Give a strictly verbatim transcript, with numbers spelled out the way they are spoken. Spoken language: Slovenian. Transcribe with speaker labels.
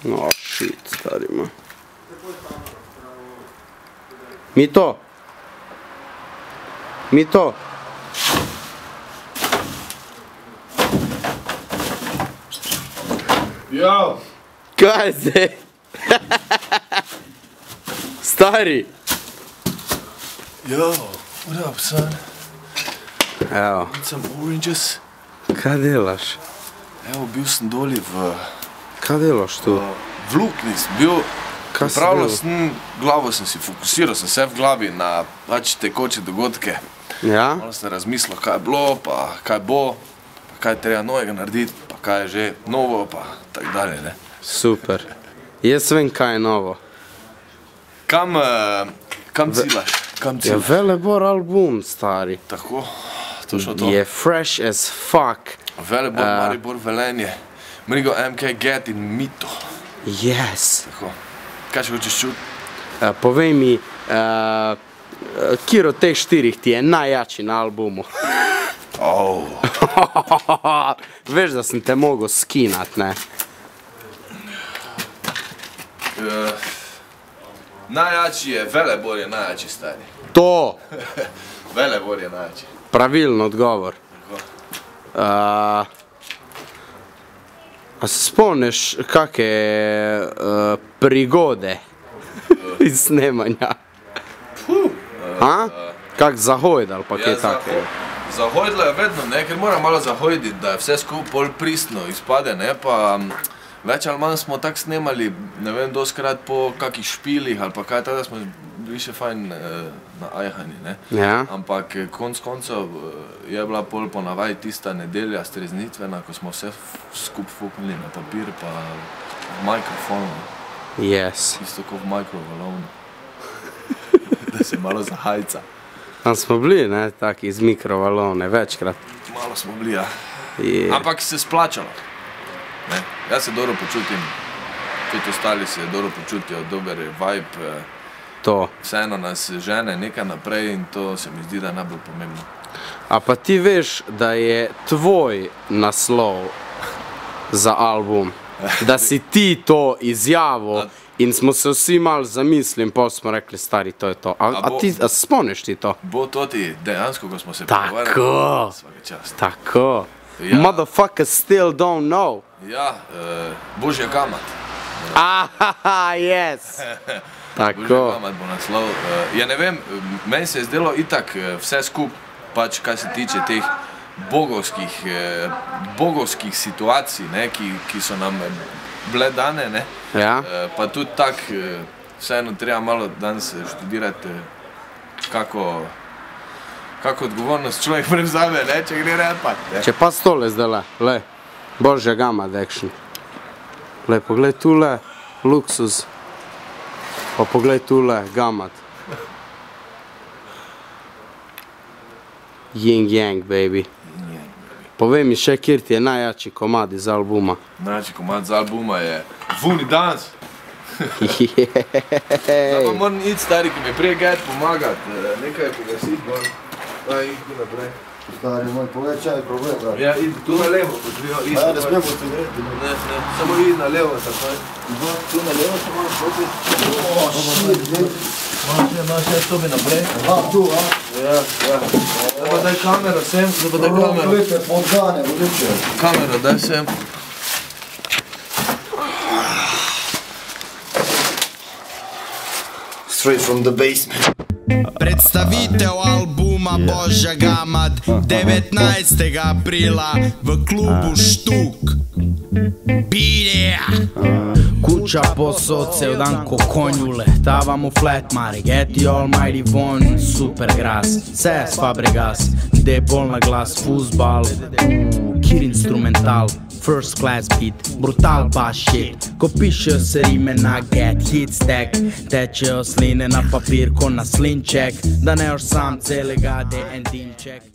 Speaker 1: Oh shit, stari moj. Mito? Mito?
Speaker 2: Jo!
Speaker 1: Kaj je zdaj? Stari!
Speaker 2: Yo, what up, son?
Speaker 1: Evo.
Speaker 2: Need some oranges?
Speaker 1: Kaj delaš?
Speaker 2: Evo, bil sem doli v...
Speaker 1: Kaj delaš tu?
Speaker 2: V Lukni sem bil.
Speaker 1: Kaj si
Speaker 2: Pripravljal
Speaker 1: delal?
Speaker 2: sem, glavo sem si fokusiral, sem se v glavi na pač tekoče dogodke.
Speaker 1: Ja?
Speaker 2: Malo sem razmislil, kaj je bilo, pa kaj bo, pa kaj treba novega narediti, pa kaj je že novo, pa tak dalje, ne.
Speaker 1: Super. Jaz vem, kaj je novo.
Speaker 2: Kam, eh, kam ciljaš? Kam
Speaker 1: Ja,
Speaker 2: ciljaš?
Speaker 1: Velebor album, stari.
Speaker 2: Tako, točno to.
Speaker 1: Je fresh as fuck.
Speaker 2: Velebor,
Speaker 1: Eh.
Speaker 2: Maribor, Velenje, Mrigo, M K, Get in Mito.
Speaker 1: Yes.
Speaker 2: Tako. Kaj še hočeš čuti?
Speaker 1: Uh, povej mi, uh, kjer od teh štirih ti je najjači na albumu?
Speaker 2: Oh.
Speaker 1: Veš, da sem te mogel skinat, ne?
Speaker 2: Uh, najjači je, Velebor je najjači, stari.
Speaker 1: To!
Speaker 2: Velebor je najjači.
Speaker 1: Pravilen odgovor.
Speaker 2: Tako.
Speaker 1: Uh, a se spomniš kakve uh, prigode iz snemanja? A? Kak zahojd ali pa kaj takega?
Speaker 2: Zahojdla je vedno, ne, ker moram malo zahojditi, da je vse skupaj bolj pristno izpade, ne, pa m, več ali manj smo tako snemali, ne vem, doskrat po kakih špilih ali pa kaj, tako da smo bili še fajn eh, na ajhani, ne.
Speaker 1: Ja?
Speaker 2: Ampak eh, konc koncev eh, je bila pol po navaji tista nedelja streznitvena, ko smo vse skup fuknili na papir pa v mikrofonu,
Speaker 1: Yes.
Speaker 2: isto kot v mikrovalovnu, da se malo zahajca.
Speaker 1: Tam smo bili, ne, taki iz mikrovalovne, večkrat.
Speaker 2: Malo smo bili, ja.
Speaker 1: Je.
Speaker 2: Ampak se splačalo. Ne? Jaz se dobro počutim, tudi ostali se dobro počutijo, dober je vibe, eh,
Speaker 1: To.
Speaker 2: vseeno nas žene nekaj naprej in to se mi zdi, da je najbolj pomembno.
Speaker 1: A pa ti veš, da je tvoj naslov za album, da si ti to izjavil in smo se vsi malo zamislili in pol smo rekli, stari, to je to. A,
Speaker 2: A
Speaker 1: a
Speaker 2: bo-
Speaker 1: ti, a spomniš ti to?
Speaker 2: Bo to ti dejansko, ko smo se
Speaker 1: Tako.
Speaker 2: pogovarjali, svaka čast.
Speaker 1: Tako.
Speaker 2: Ja.
Speaker 1: Motherfuckers still don't know.
Speaker 2: Ja, eh, Božja kamat.
Speaker 1: Ahaha, yes.
Speaker 2: Božja
Speaker 1: Tako.
Speaker 2: kamat bo naslov. Eh, ja ne vem, meni se je zdelo itak eh, vse skup, pač kaj se tiče teh bogovskih, eh, bogovskih situacij, ne, ki, ki so nam bile dane, ne.
Speaker 1: Ja?
Speaker 2: Eh, pa tudi tak, eh, vseeno treba malo danes študirati, eh, kako, kako odgovornost človek prevzame, ne, če gre repat, ne.
Speaker 1: Če pa stole zdaj, le, Božja gama action. Le, poglej tule, luksuz. Pa poglej tule, gamat. Ying yang, baby. Povej mi še, kjer ti je najjači komad iz albuma.
Speaker 2: Najjači komad z albuma je Vuni dans. Zdaj pa moram iti, stari, ki mi prije gajt pomagat, eh, nekaj pogasit, moram. Daj, iti tu naprej.
Speaker 3: Stari moj, povej, čaj je problem, brate.
Speaker 2: Ja, idi tu na levo, ko treba iti.
Speaker 3: A ja, ne smemo se greti, ne.
Speaker 2: Ne, ne, samo idi na levo, takoj.
Speaker 3: Tu na levo se moram stopiti. O, shit, ne.
Speaker 2: Imaš, imaš, jaz stopi naprej.
Speaker 3: A, tu, a?
Speaker 2: Ja, ja. Zdaj pa daj kamero sem, zdaj pa daj kamero.
Speaker 3: Vlite, fontane, vlite.
Speaker 2: Kamero, daj sem.
Speaker 3: Straight from the basement.
Speaker 4: Predstavitev albuma Božja Gamad devetnajstega aprila v klubu Štuk. Bide! Kuća posod cel dan ko konjule, tavamo flat mare, get the almighty von, super gras, ses Fabregas, gde je bolj na glas, fuzbal, kir instrumental, first class beat, brutal bass shit, ko pišejo se rime na get hit stack, tečejo sline na papir ko na slinček, da ne još sam celega D and D check.